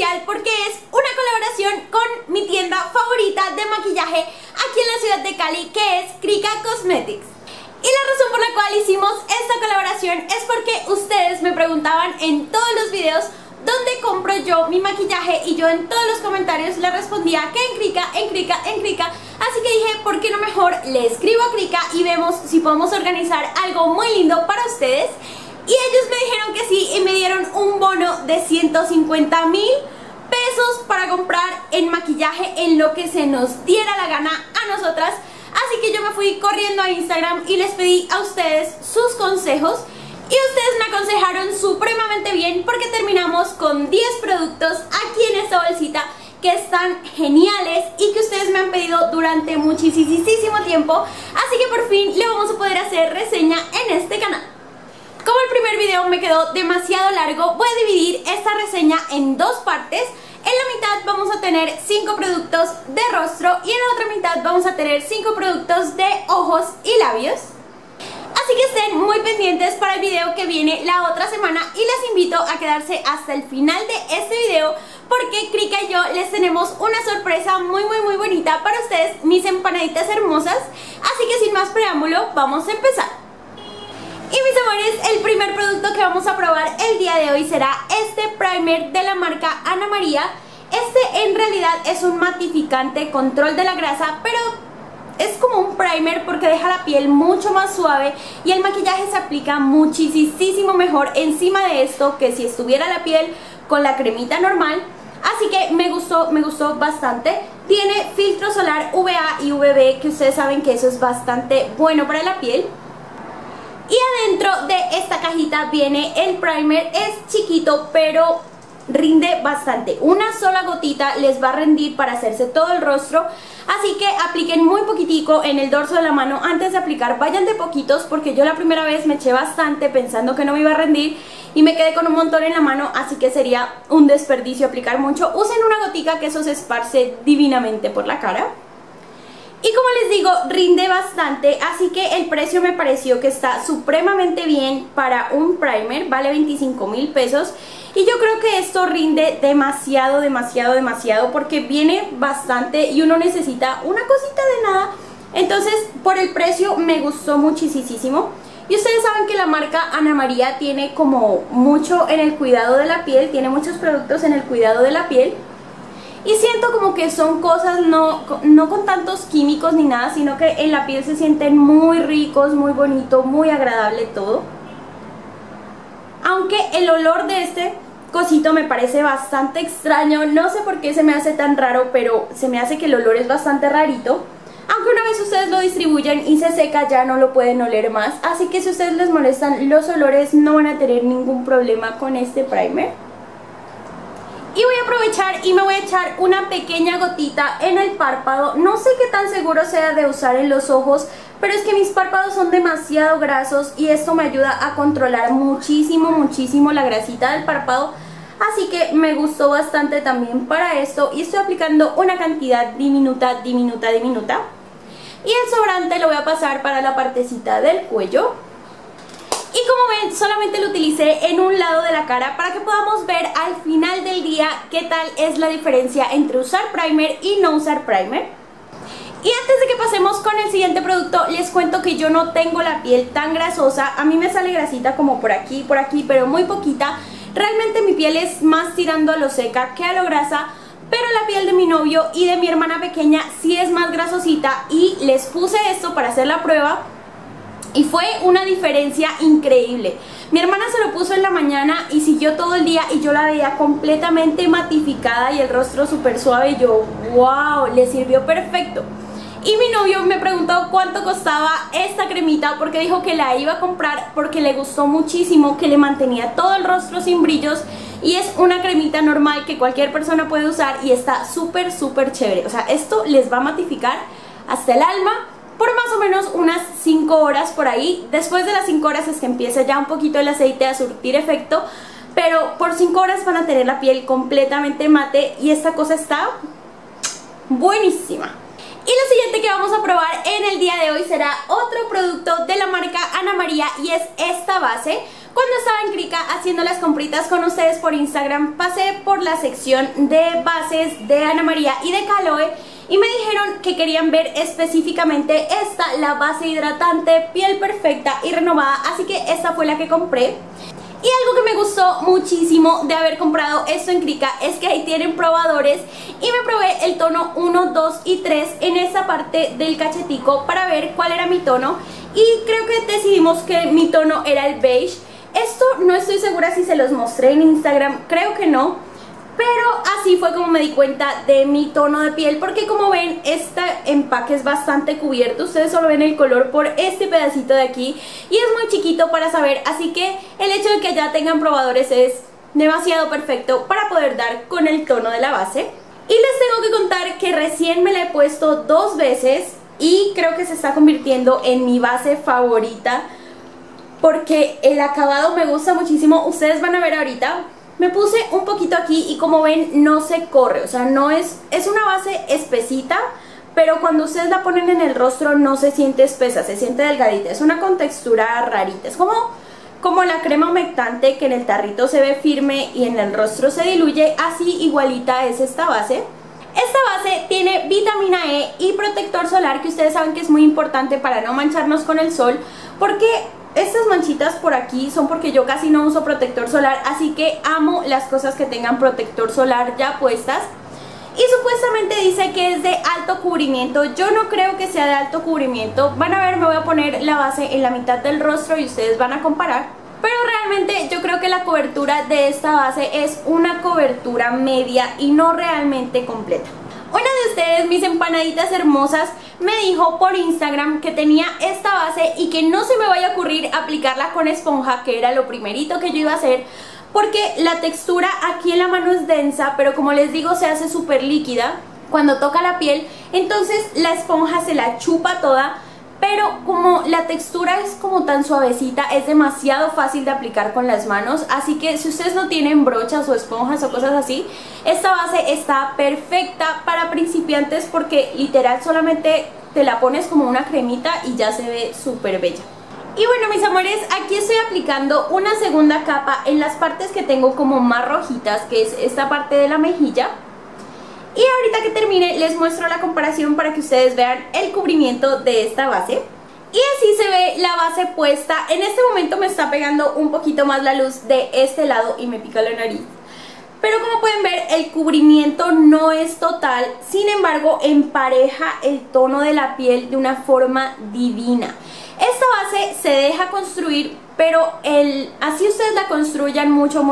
especial porque es una colaboración con mi tienda favorita de maquillaje aquí en la ciudad de Cali, que es Krika Cosmetics. Y la razón por la cual hicimos esta colaboración es porque ustedes me preguntaban en todos los videos dónde compro yo mi maquillaje, y yo en todos los comentarios les respondía que en Krika, en Krika, en Krika. Así que dije, ¿por qué no mejor le escribo a Krika y vemos si podemos organizar algo muy lindo para ustedes? Y ellos me dijeron que sí y me dieron un bono de 150,000 pesos para comprar en maquillaje en lo que se nos diera la gana a nosotras. Así que yo me fui corriendo a Instagram y les pedí a ustedes sus consejos. Y ustedes me aconsejaron supremamente bien porque terminamos con 10 productos aquí en esta bolsita que están geniales y que ustedes me han pedido durante muchísimo tiempo. Así que por fin le vamos a poder hacer reseña en este canal. Como el primer video me quedó demasiado largo, voy a dividir esta reseña en dos partes. En la mitad vamos a tener 5 productos de rostro y en la otra mitad vamos a tener 5 productos de ojos y labios. Así que estén muy pendientes para el video que viene la otra semana y les invito a quedarse hasta el final de este video porque Krika y yo les tenemos una sorpresa muy bonita para ustedes, mis empanaditas hermosas. Así que sin más preámbulo, vamos a empezar. Y mis amores, el primer producto que vamos a probar el día de hoy será este primer de la marca Ana María. Este en realidad es un matificante control de la grasa, pero es como un primer porque deja la piel mucho más suave y el maquillaje se aplica muchísimo mejor encima de esto que si estuviera la piel con la cremita normal. Así que me gustó bastante. Tiene filtro solar UVA y UVB, que ustedes saben que eso es bastante bueno para la piel. Y adentro de esta cajita viene el primer. Es chiquito pero rinde bastante. Una sola gotita les va a rendir para hacerse todo el rostro. Así que apliquen muy poquitico en el dorso de la mano antes de aplicar. Vayan de poquitos porque yo la primera vez me eché bastante pensando que no me iba a rendir y me quedé con un montón en la mano, así que sería un desperdicio aplicar mucho. Usen una gotica que eso se esparce divinamente por la cara. Y como les digo, rinde bastante, así que el precio me pareció que está supremamente bien para un primer. Vale 25,000 pesos. Y yo creo que esto rinde demasiado porque viene bastante y uno necesita una cosita de nada. Entonces por el precio me gustó muchísimo. Y ustedes saben que la marca Ana María tiene como mucho en el cuidado de la piel, tiene muchos productos en el cuidado de la piel. Y siento como que son cosas no con tantos químicos ni nada, sino que en la piel se sienten muy ricos, muy bonito, muy agradable todo. Aunque el olor de este cosito me parece bastante extraño, no sé por qué se me hace tan raro, pero se me hace que el olor es bastante rarito. Aunque una vez ustedes lo distribuyen y se seca ya no lo pueden oler más, así que si a ustedes les molestan los olores no van a tener ningún problema con este primer. Y voy a aprovechar y me voy a echar una pequeña gotita en el párpado. No sé qué tan seguro sea de usar en los ojos, pero es que mis párpados son demasiado grasos y esto me ayuda a controlar muchísimo la grasita del párpado. Así que me gustó bastante también para esto y estoy aplicando una cantidad diminuta. Y el sobrante lo voy a pasar para la partecita del cuello. Y como ven, solamente lo utilicé en un lado de la cara para que podamos ver al final del día qué tal es la diferencia entre usar primer y no usar primer. Y antes de que pasemos con el siguiente producto, les cuento que yo no tengo la piel tan grasosa. A mí me sale grasita como por aquí, pero muy poquita. Realmente mi piel es más tirando a lo seca que a lo grasa, pero la piel de mi novio y de mi hermana pequeña sí es más grasosita. Y les puse esto para hacer la prueba y fue una diferencia increíble. Mi hermana se lo puso en la mañana y siguió todo el día y yo la veía completamente matificada y el rostro súper suave. Yo, wow, le sirvió perfecto. Y mi novio me preguntó cuánto costaba esta cremita porque dijo que la iba a comprar porque le gustó muchísimo, que le mantenía todo el rostro sin brillos. Y es una cremita normal que cualquier persona puede usar y está súper chévere. O sea, esto les va a matificar hasta el alma por más o menos unas 5 horas por ahí. Después de las 5 horas es que empieza ya un poquito el aceite a surtir efecto, pero por 5 horas van a tener la piel completamente mate y esta cosa está buenísima. Y lo siguiente que vamos a probar en el día de hoy será otro producto de la marca Ana María y es esta base. Cuando estaba en Krika haciendo las compritas con ustedes por Instagram, pasé por la sección de bases de Ana María y de Caloe y me dijeron que querían ver específicamente esta, la base hidratante, piel perfecta y renovada, así que esta fue la que compré. Y algo que me gustó muchísimo de haber comprado esto en Krika es que ahí tienen probadores y me probé el tono 1, 2 y 3 en esa parte del cachetico para ver cuál era mi tono y creo que decidimos que mi tono era el beige. Esto no estoy segura si se los mostré en Instagram, creo que no. Pero así fue como me di cuenta de mi tono de piel, porque como ven, este empaque es bastante cubierto. Ustedes solo ven el color por este pedacito de aquí y es muy chiquito para saber, así que el hecho de que ya tengan probadores es demasiado perfecto para poder dar con el tono de la base. Y les tengo que contar que recién me la he puesto 2 veces y creo que se está convirtiendo en mi base favorita porque el acabado me gusta muchísimo. Ustedes van a ver ahorita. Me puse un poquito aquí y como ven no se corre, o sea, no es una base espesita, pero cuando ustedes la ponen en el rostro no se siente espesa, se siente delgadita, es una contextura rarita, es como la crema humectante que en el tarrito se ve firme y en el rostro se diluye, así igualita es esta base. Esta base tiene vitamina E y protector solar, que ustedes saben que es muy importante para no mancharnos con el sol, porque estas manchitas por aquí son porque yo casi no uso protector solar, así que amo las cosas que tengan protector solar ya puestas. Y supuestamente dice que es de alto cubrimiento, yo no creo que sea de alto cubrimiento. Van a ver, me voy a poner la base en la mitad del rostro y ustedes van a comparar. Pero realmente yo creo que la cobertura de esta base es una cobertura media y no realmente completa. Una de ustedes, mis empanaditas hermosas, me dijo por Instagram que tenía esta base y que no se me vaya a ocurrir aplicarla con esponja, que era lo primerito que yo iba a hacer, porque la textura aquí en la mano es densa, pero como les digo se hace súper líquida cuando toca la piel, entonces la esponja se la chupa toda. Pero como la textura es como tan suavecita, es demasiado fácil de aplicar con las manos. Así que si ustedes no tienen brochas o esponjas o cosas así, esta base está perfecta para principiantes porque literal solamente te la pones como una cremita y ya se ve súper bella. Y bueno, mis amores, aquí estoy aplicando una segunda capa en las partes que tengo como más rojitas, que es esta parte de la mejilla. Y ahorita que termine les muestro la comparación para que ustedes vean el cubrimiento de esta base. Y así se ve la base puesta. En este momento me está pegando un poquito más la luz de este lado y me pica la nariz. Pero como pueden ver, el cubrimiento no es total, sin embargo empareja el tono de la piel de una forma divina. Esta base se deja construir, pero así ustedes la construyan mucho,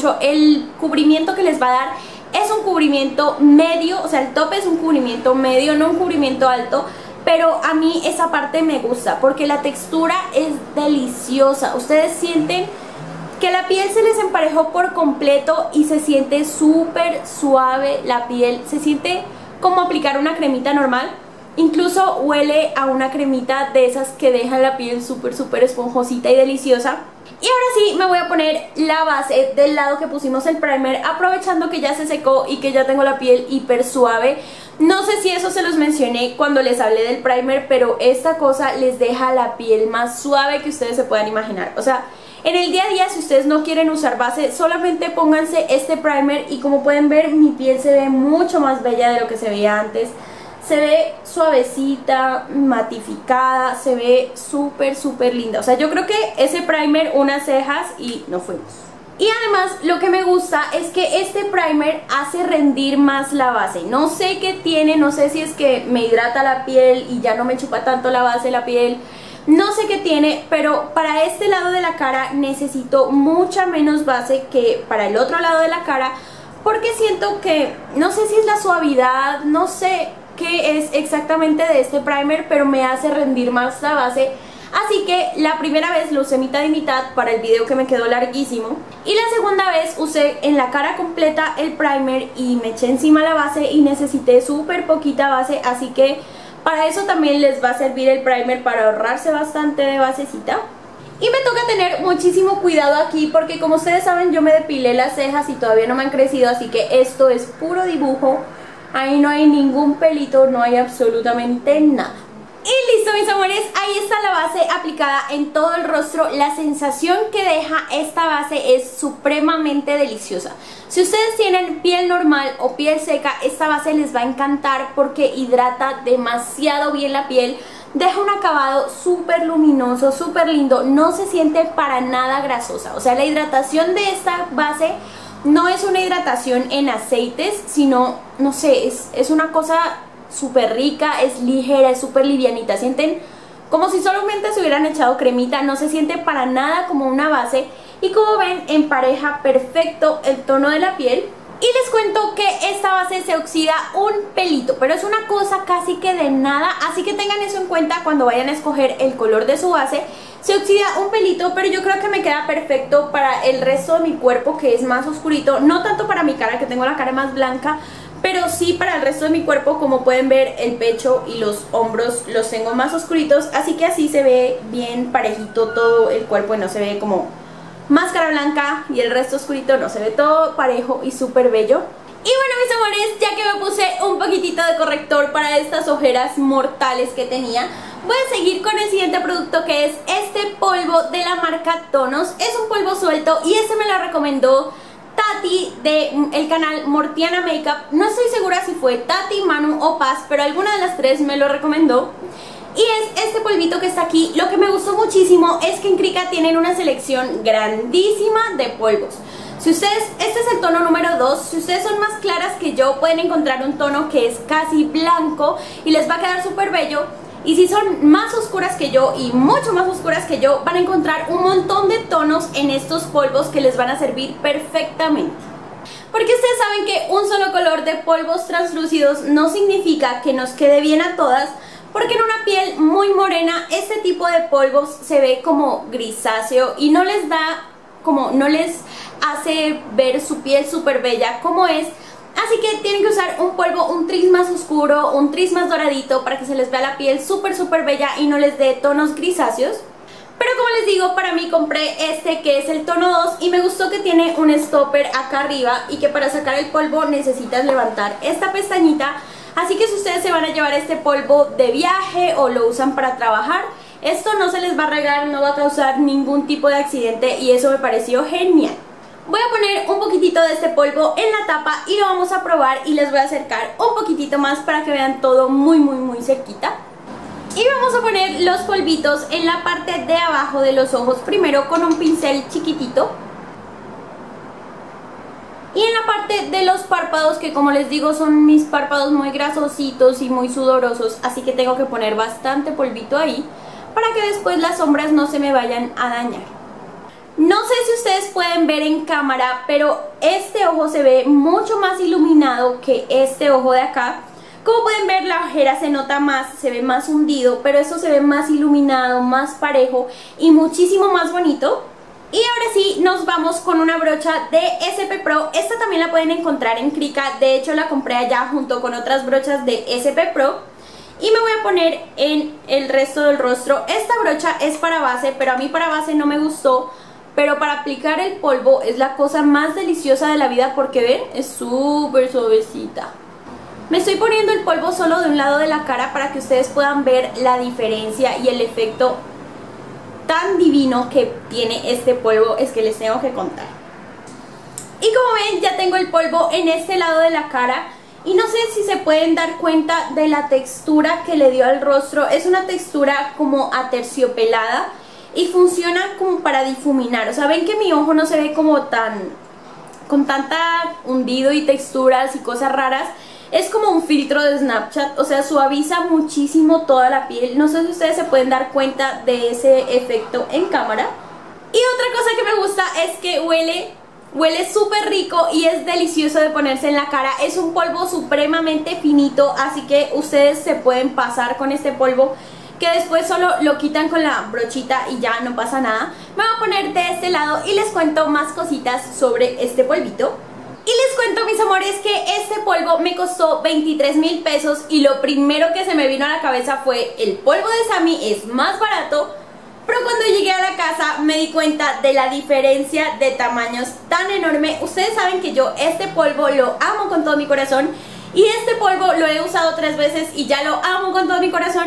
el cubrimiento que les va a dar es un cubrimiento medio, o sea el tope es un cubrimiento medio, no un cubrimiento alto, pero a mí esa parte me gusta porque la textura es deliciosa. Ustedes sienten que la piel se les emparejó por completo y se siente súper suave la piel, se siente como aplicar una cremita normal. Incluso huele a una cremita de esas que dejan la piel súper esponjosita y deliciosa. Y ahora sí me voy a poner la base del lado que pusimos el primer, aprovechando que ya se secó y que ya tengo la piel hiper suave. No sé si eso se los mencioné cuando les hablé del primer, pero esta cosa les deja la piel más suave que ustedes se puedan imaginar. O sea, en el día a día, si ustedes no quieren usar base, solamente pónganse este primer y como pueden ver, mi piel se ve mucho más bella de lo que se veía antes. Se ve suavecita, matificada, se ve súper linda. O sea, yo creo que ese primer, unas cejas y nos fuimos. Y además lo que me gusta es que este primer hace rendir más la base. No sé qué tiene, no sé si es que me hidrata la piel y ya no me chupa tanto la base de la piel. No sé qué tiene, pero para este lado de la cara necesito mucha menos base que para el otro lado de la cara. Porque siento que, no sé si es la suavidad, no sé qué es exactamente de este primer, pero me hace rendir más la base. Así que la primera vez lo usé mitad y mitad para el video que me quedó larguísimo. Y la segunda vez usé en la cara completa el primer y me eché encima la base y necesité súper poquita base. Así que para eso también les va a servir el primer, para ahorrarse bastante de basecita. Y me toca tener muchísimo cuidado aquí porque como ustedes saben yo me depilé las cejas y todavía no me han crecido. Así que esto es puro dibujo. Ahí no hay ningún pelito, no hay absolutamente nada. Y listo, mis amores, ahí está la base aplicada en todo el rostro. La sensación que deja esta base es supremamente deliciosa. Si ustedes tienen piel normal o piel seca, esta base les va a encantar porque hidrata demasiado bien la piel. Deja un acabado súper luminoso, súper lindo, no se siente para nada grasosa. O sea, la hidratación de esta base no es una hidratación en aceites, sino, no sé, es una cosa súper rica, es ligera, es súper livianita. Sienten como si solamente se hubieran echado cremita, no se siente para nada como una base. Y como ven, empareja perfecto el tono de la piel. Y les cuento que esta base se oxida un pelito, pero es una cosa casi que de nada, así que tengan eso en cuenta cuando vayan a escoger el color de su base. Se oxida un pelito, pero yo creo que me queda perfecto para el resto de mi cuerpo, que es más oscurito. No tanto para mi cara, que tengo la cara más blanca, pero sí para el resto de mi cuerpo. Como pueden ver, el pecho y los hombros los tengo más oscuritos, así que así se ve bien parejito todo el cuerpo y no se ve como máscara blanca y el resto oscurito, no, se ve todo parejo y súper bello. Y bueno, mis amores, ya que me puse un poquitito de corrector para estas ojeras mortales que tenía, voy a seguir con el siguiente producto, que es este polvo de la marca Tonos. Es un polvo suelto y este me lo recomendó Tati del canal Mortiana Makeup. No estoy segura si fue Tati, Manu o Paz, pero alguna de las tres me lo recomendó. Y es este polvito que está aquí. Lo que me gustó muchísimo es que en Krika tienen una selección grandísima de polvos. Si ustedes, este es el tono número 2, si ustedes son más claras que yo, pueden encontrar un tono que es casi blanco y les va a quedar súper bello. Y si son más oscuras que yo y mucho más oscuras que yo, van a encontrar un montón de tonos en estos polvos que les van a servir perfectamente. Porque ustedes saben que un solo color de polvos translúcidos no significa que nos quede bien a todas, porque en una piel muy morena este tipo de polvos se ve como grisáceo y no les da, como no les hace ver su piel súper bella como es. Así que tienen que usar un polvo un tris más oscuro, un tris más doradito, para que se les vea la piel súper bella y no les dé tonos grisáceos. Pero como les digo, para mí compré este que es el tono 2 y me gustó que tiene un stopper acá arriba y que para sacar el polvo necesitas levantar esta pestañita. Así que si ustedes se van a llevar este polvo de viaje o lo usan para trabajar, esto no se les va a regar, no va a causar ningún tipo de accidente y eso me pareció genial. Voy a poner un poquitito de este polvo en la tapa y lo vamos a probar y les voy a acercar un poquitito más para que vean todo muy cerquita. Y vamos a poner los polvitos en la parte de abajo de los ojos, primero con un pincel chiquitito. Y en la parte de los párpados, que como les digo son mis párpados muy grasositos y muy sudorosos, así que tengo que poner bastante polvito ahí para que después las sombras no se me vayan a dañar. No sé si ustedes pueden ver en cámara, pero este ojo se ve mucho más iluminado que este ojo de acá. Como pueden ver, la ojera se nota más, se ve más hundido, pero esto se ve más iluminado, más parejo y muchísimo más bonito. Y ahora sí, nos vamos con una brocha de SP Pro. Esta también la pueden encontrar en Krika, de hecho la compré allá junto con otras brochas de SP Pro. Y me voy a poner en el resto del rostro. Esta brocha es para base, pero a mí para base no me gustó. Pero para aplicar el polvo es la cosa más deliciosa de la vida porque ven, es súper suavecita. Me estoy poniendo el polvo solo de un lado de la cara para que ustedes puedan ver la diferencia y el efecto tan divino que tiene este polvo, es que les tengo que contar. Y como ven, ya tengo el polvo en este lado de la cara y no sé si se pueden dar cuenta de la textura que le dio al rostro. Es una textura como aterciopelada y funciona como para difuminar. O sea, ven que mi ojo no se ve como con tanta hundido y texturas y cosas raras. Es como un filtro de Snapchat, o sea, suaviza muchísimo toda la piel. No sé si ustedes se pueden dar cuenta de ese efecto en cámara. Y otra cosa que me gusta es que huele súper rico y es delicioso de ponerse en la cara. Es un polvo supremamente finito, así que ustedes se pueden pasar con este polvo, que después solo lo quitan con la brochita y ya no pasa nada. Me voy a poner de este lado y les cuento más cositas sobre este polvito. Y les cuento, mis amores, que este polvo me costó 23,000 pesos y lo primero que se me vino a la cabeza fue: el polvo de Sammy es más barato. Pero cuando llegué a la casa me di cuenta de la diferencia de tamaños tan enorme. Ustedes saben que yo este polvo lo amo con todo mi corazón y este polvo lo he usado 3 veces y ya lo amo con todo mi corazón.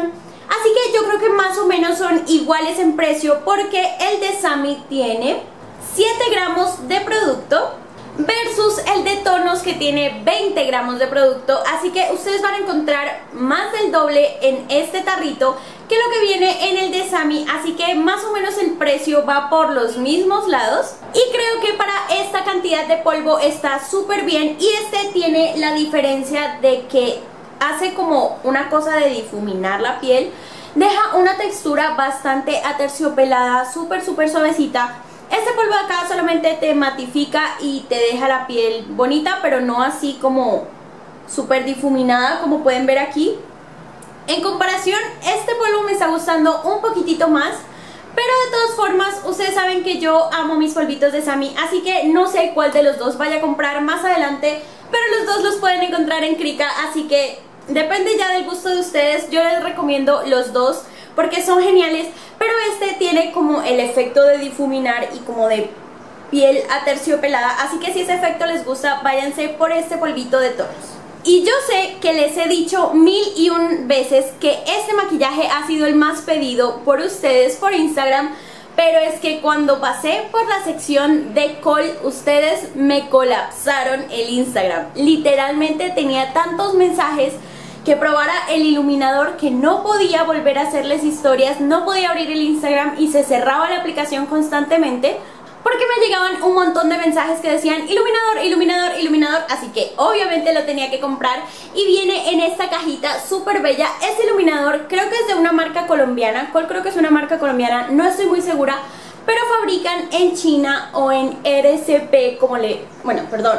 Así que yo creo que más o menos son iguales en precio porque el de Sammy tiene 7 gramos de producto versus el de Tonos que tiene 20 gramos de producto. Así que ustedes van a encontrar más del doble en este tarrito que lo que viene en el de Sammy. Así que más o menos el precio va por los mismos lados. Y creo que para esta cantidad de polvo está súper bien. Y este tiene la diferencia de que hace como una cosa de difuminar la piel. Deja una textura bastante aterciopelada, súper suavecita. Este polvo de acá solamente te matifica y te deja la piel bonita, pero no así como súper difuminada como pueden ver aquí. En comparación, este polvo me está gustando un poquitito más. Pero de todas formas, ustedes saben que yo amo mis polvitos de Sammy, así que no sé cuál de los dos vaya a comprar más adelante. Pero los dos los pueden encontrar en Krika, así que depende ya del gusto de ustedes. Yo les recomiendo los dos porque son geniales, pero este tiene como el efecto de difuminar y como de piel aterciopelada. Así que si ese efecto les gusta, váyanse por este polvito de Tonos. Y yo sé que les he dicho 1001 veces que este maquillaje ha sido el más pedido por ustedes por Instagram, pero es que cuando pasé por la sección de call, ustedes me colapsaron el Instagram. Literalmente tenía tantos mensajes que probara el iluminador que no podía volver a hacerles historias, no podía abrir el Instagram y se cerraba la aplicación constantemente porque me llegaban un montón de mensajes que decían iluminador, iluminador, iluminador. Así que obviamente lo tenía que comprar y viene en esta cajita súper bella. Este iluminador creo que es de una marca colombiana. ¿Cuál creo que es una marca colombiana? No estoy muy segura, pero fabrican en China o en RCP como le... bueno, perdón,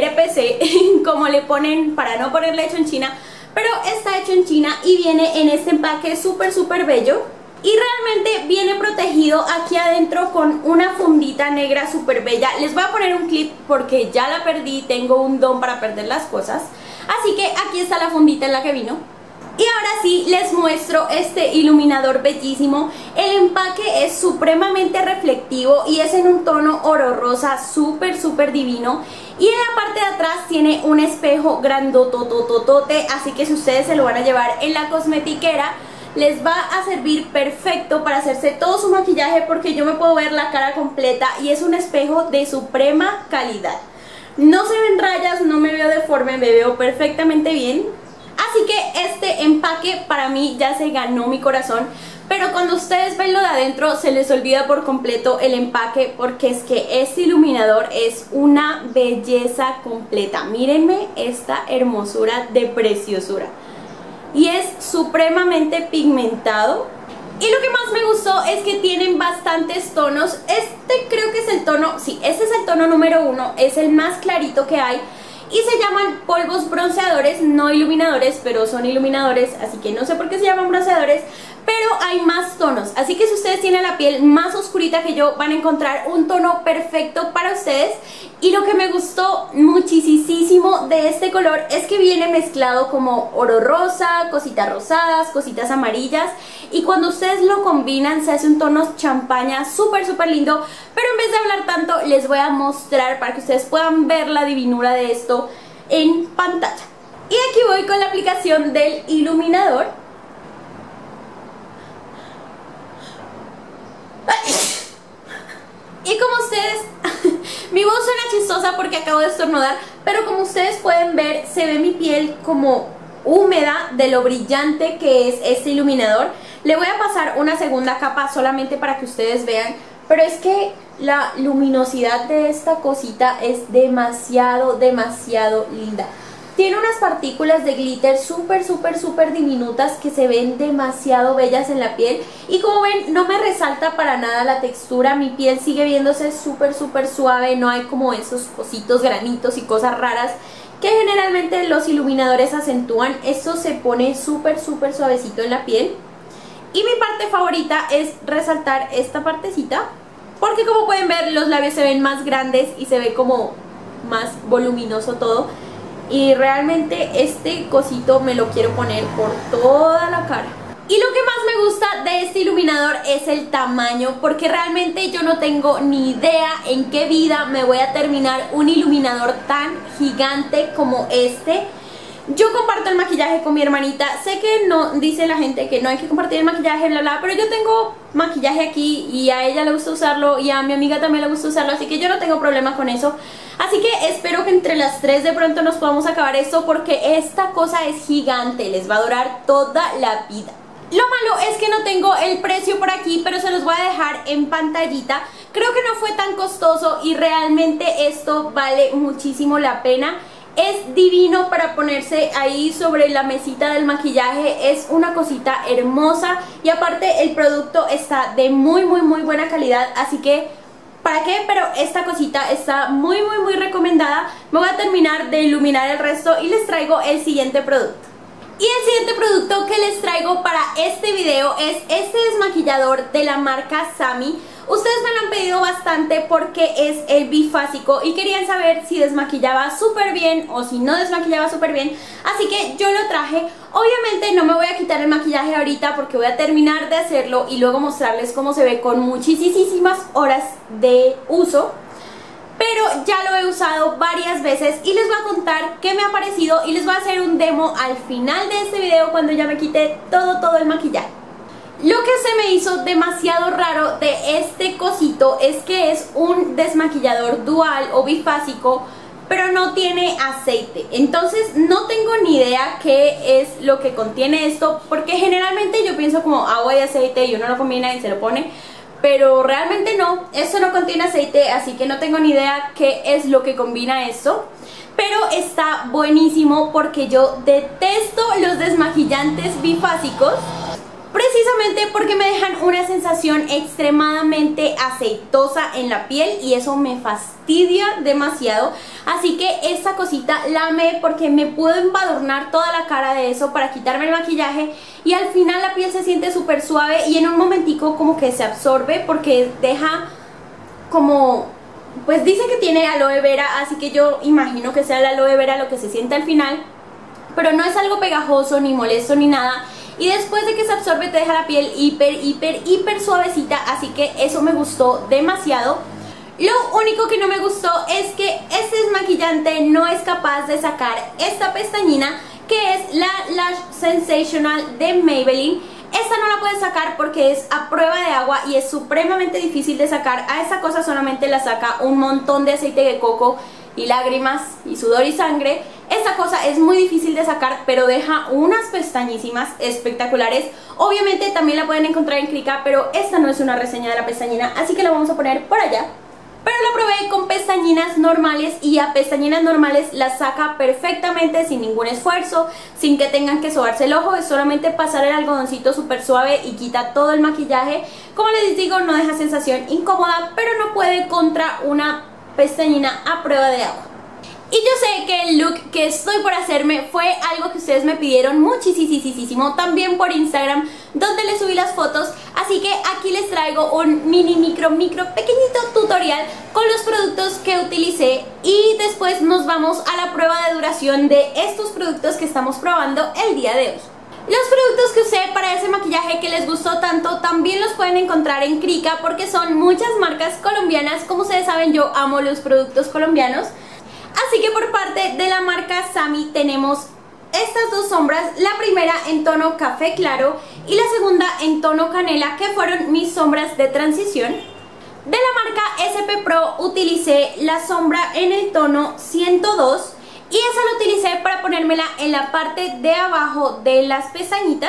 RPC como le ponen para no ponerle hecho en China. Pero está hecho en China y viene en este empaque súper bello. Y realmente viene protegido aquí adentro con una fundita negra súper bella. Les voy a poner un clip porque ya la perdí, tengo un don para perder las cosas. Así que aquí está la fundita en la que vino. Y ahora sí les muestro este iluminador bellísimo. El empaque es supremamente reflectivo y es en un tono oro rosa súper divino. Y en la parte de atrás tiene un espejo grandotototote, así que si ustedes se lo van a llevar en la cosmetiquera, les va a servir perfecto para hacerse todo su maquillaje porque yo me puedo ver la cara completa y es un espejo de suprema calidad. No se ven rayas, no me veo deforme, me veo perfectamente bien. Así que este empaque para mí ya se ganó mi corazón. Pero cuando ustedes ven lo de adentro se les olvida por completo el empaque porque es que este iluminador es una belleza completa. Mírenme esta hermosura de preciosura. Y es supremamente pigmentado. Y lo que más me gustó es que tienen bastantes tonos. Este creo que es el tono, sí, este es el tono número 1, es el más clarito que hay. Y se llaman polvos bronceadores, no iluminadores, pero son iluminadores, así que no sé por qué se llaman bronceadores. Pero hay más tonos, así que si ustedes tienen la piel más oscurita que yo, van a encontrar un tono perfecto para ustedes. Y lo que me gustó muchísimo de este color es que viene mezclado como oro rosa, cositas rosadas, cositas amarillas. Y cuando ustedes lo combinan se hace un tono champaña súper lindo. Pero en vez de hablar tanto, les voy a mostrar para que ustedes puedan ver la divinura de esto en pantalla. Y aquí voy con la aplicación del iluminador. Y como ustedes, mi voz suena chistosa porque acabo de estornudar, pero como ustedes pueden ver, se ve mi piel como húmeda de lo brillante que es este iluminador. Le voy a pasar una segunda capa solamente para que ustedes vean, pero es que la luminosidad de esta cosita es demasiado linda. Tiene unas partículas de glitter súper diminutas que se ven demasiado bellas en la piel. Y como ven, no me resalta para nada la textura. Mi piel sigue viéndose súper suave. No hay como esos cositos, granitos y cosas raras que generalmente los iluminadores acentúan. Esto se pone súper suavecito en la piel. Y mi parte favorita es resaltar esta partecita, porque como pueden ver, los labios se ven más grandes y se ve como más voluminoso todo. Y realmente este cosito me lo quiero poner por toda la cara. Y lo que más me gusta de este iluminador es el tamaño, porque realmente yo no tengo ni idea en qué vida me voy a terminar un iluminador tan gigante como este. Yo comparto el maquillaje con mi hermanita. Sé que no, dice la gente que no hay que compartir el maquillaje, bla bla, pero yo tengo maquillaje aquí y a ella le gusta usarlo y a mi amiga también le gusta usarlo, así que yo no tengo problema con eso. Así que espero que entre las tres de pronto nos podamos acabar esto, porque esta cosa es gigante, les va a durar toda la vida. Lo malo es que no tengo el precio por aquí, pero se los voy a dejar en pantallita. Creo que no fue tan costoso y realmente esto vale muchísimo la pena. Es divino para ponerse ahí sobre la mesita del maquillaje, es una cosita hermosa y aparte el producto está de muy buena calidad, así que ¿para qué? Pero esta cosita está muy recomendada. Me voy a terminar de iluminar el resto y les traigo el siguiente producto. Y el siguiente producto que les traigo para este video es este desmaquillador de la marca Sami. Ustedes me lo han pedido bastante porque es el bifásico y querían saber si desmaquillaba súper bien o si no desmaquillaba súper bien, así que yo lo traje. Obviamente no me voy a quitar el maquillaje ahorita porque voy a terminar de hacerlo y luego mostrarles cómo se ve con muchísimas horas de uso. Pero ya lo he usado varias veces y les voy a contar qué me ha parecido y les voy a hacer un demo al final de este video cuando ya me quite todo el maquillaje. Lo que se me hizo demasiado raro de este cosito es que es un desmaquillador dual o bifásico, pero no tiene aceite. Entonces no tengo ni idea qué es lo que contiene esto, porque generalmente yo pienso como agua y aceite y uno lo combina y se lo pone, pero realmente no, esto no contiene aceite, así que no tengo ni idea qué es lo que combina esto. Pero está buenísimo porque yo detesto los desmaquillantes bifásicos, precisamente porque me dejan una sensación extremadamente aceitosa en la piel y eso me fastidia demasiado. Así que esta cosita la amé porque me puedo embadurnar toda la cara de eso para quitarme el maquillaje y al final la piel se siente súper suave y en un momentico como que se absorbe porque deja como... pues dice que tiene aloe vera, así que yo imagino que sea el aloe vera lo que se siente al final, pero no es algo pegajoso ni molesto ni nada. Y después de que se absorbe te deja la piel hiper suavecita, así que eso me gustó demasiado. Lo único que no me gustó es que este desmaquillante no es capaz de sacar esta pestañina que es la Lash Sensational de Maybelline. Esta no la puedes sacar porque es a prueba de agua y es supremamente difícil de sacar. A esta cosa solamente la saca un montón de aceite de coco y lágrimas y sudor y sangre. Esta cosa es muy difícil de sacar, pero deja unas pestañísimas espectaculares. Obviamente también la pueden encontrar en Krika, pero esta no es una reseña de la pestañina, así que la vamos a poner por allá. Pero la probé con pestañinas normales y a pestañinas normales las saca perfectamente sin ningún esfuerzo, sin que tengan que sobarse el ojo. Es solamente pasar el algodoncito súper suave y quita todo el maquillaje. Como les digo, no deja sensación incómoda, pero no puede contra una pestañina a prueba de agua. Y yo sé que el look que estoy por hacerme fue algo que ustedes me pidieron muchísimo, también por Instagram, donde les subí las fotos. Así que aquí les traigo un micro pequeñito tutorial con los productos que utilicé. Y después nos vamos a la prueba de duración de estos productos que estamos probando el día de hoy. Los productos que usé para ese maquillaje que les gustó tanto también los pueden encontrar en Krika porque son muchas marcas colombianas. Como ustedes saben, yo amo los productos colombianos. Así que por parte de la marca Sami tenemos estas dos sombras, la primera en tono café claro y la segunda en tono canela, que fueron mis sombras de transición. De la marca SP Pro utilicé la sombra en el tono 102 y esa la utilicé para ponérmela en la parte de abajo de las pestañitas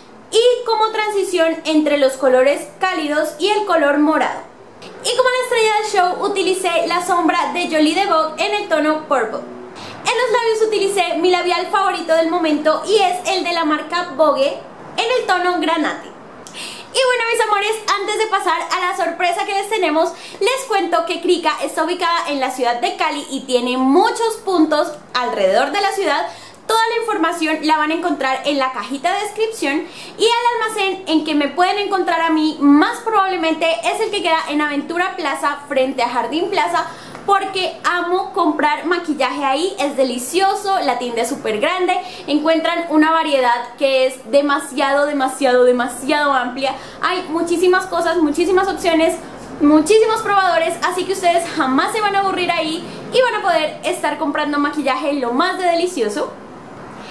y como transición entre los colores cálidos y el color morado. Y como la estrella del show utilicé la sombra de Jolie de Vogue en el tono Purple. En los labios utilicé mi labial favorito del momento y es el de la marca Vogue en el tono Granate. Y bueno, mis amores, antes de pasar a la sorpresa que les tenemos, les cuento que Krika está ubicada en la ciudad de Cali y tiene muchos puntos alrededor de la ciudad. Toda la información la van a encontrar en la cajita de descripción y el almacén en que me pueden encontrar a mí más probablemente es el que queda en Aventura Plaza frente a Jardín Plaza, porque amo comprar maquillaje ahí, es delicioso, la tienda es súper grande, encuentran una variedad que es demasiado amplia, hay muchísimas cosas, muchísimas opciones, muchísimos probadores, así que ustedes jamás se van a aburrir ahí y van a poder estar comprando maquillaje lo más de delicioso.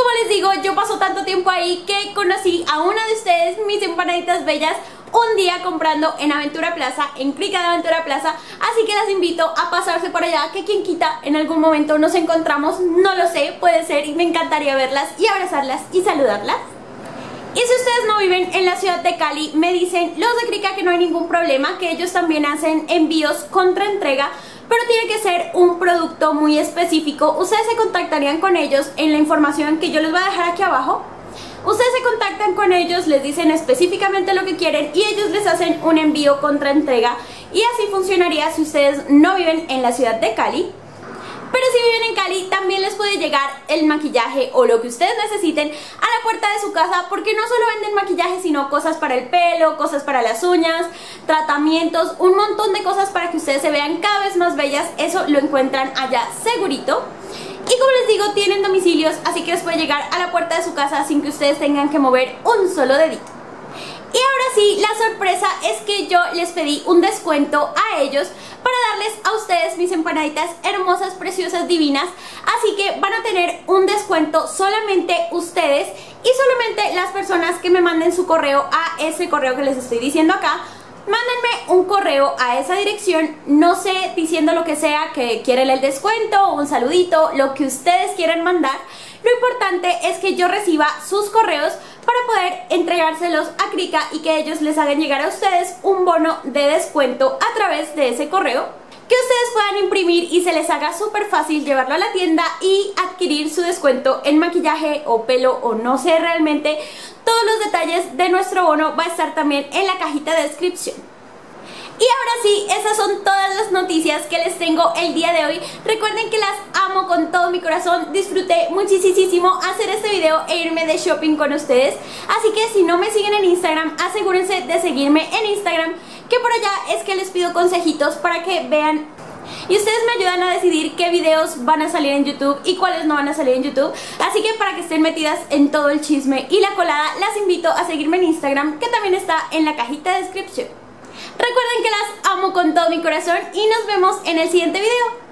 como les digo, yo paso tanto tiempo ahí que conocí a una de ustedes, mis empanaditas bellas, un día comprando en Aventura Plaza, en Crica de Aventura Plaza. Así que las invito a pasarse por allá, que quien quita en algún momento nos encontramos, no lo sé, puede ser, y me encantaría verlas y abrazarlas y saludarlas. Y si ustedes no viven en la ciudad de Cali, me dicen los de Crica que no hay ningún problema, que ellos también hacen envíos contra entrega, pero tiene que ser un producto muy específico. Ustedes se contactarían con ellos en la información que yo les voy a dejar aquí abajo. Ustedes se contactan con ellos, les dicen específicamente lo que quieren y ellos les hacen un envío contra entrega. Y así funcionaría si ustedes no viven en la ciudad de Cali. Pero si viven en Cali, también les puede llegar el maquillaje o lo que ustedes necesiten a la puerta de su casa, porque no solo venden maquillaje, sino cosas para el pelo, cosas para las uñas, tratamientos, un montón de cosas para que ustedes se vean cada vez más bellas. Eso lo encuentran allá segurito. Y como les digo, tienen domicilios, así que les puede llegar a la puerta de su casa sin que ustedes tengan que mover un solo dedito. Y ahora sí, la sorpresa es que yo les pedí un descuento a ellos para darles a ustedes, mis empanaditas hermosas, preciosas, divinas. Así que van a tener un descuento solamente ustedes y solamente las personas que me manden su correo a ese correo que les estoy diciendo acá. Mándenme un correo a esa dirección, no sé, diciendo lo que sea, que quieren el descuento, un saludito, lo que ustedes quieran mandar. Lo importante es que yo reciba sus correos para poder entregárselos a Crica y que ellos les hagan llegar a ustedes un bono de descuento a través de ese correo, que ustedes puedan imprimir y se les haga súper fácil llevarlo a la tienda y adquirir su descuento en maquillaje o pelo o no sé realmente. Todos los detalles de nuestro bono va a estar también en la cajita de descripción. Y ahora sí, esas son todas las noticias que les tengo el día de hoy. Recuerden que las amo con todo mi corazón. Disfruté muchísimo hacer este video e irme de shopping con ustedes. Así que si no me siguen en Instagram, asegúrense de seguirme en Instagram, que por allá es que les pido consejitos para que vean. Y ustedes me ayudan a decidir qué videos van a salir en YouTube y cuáles no van a salir en YouTube. Así que para que estén metidas en todo el chisme y la colada, las invito a seguirme en Instagram, que también está en la cajita de descripción. Recuerden que las amo con todo mi corazón y nos vemos en el siguiente video.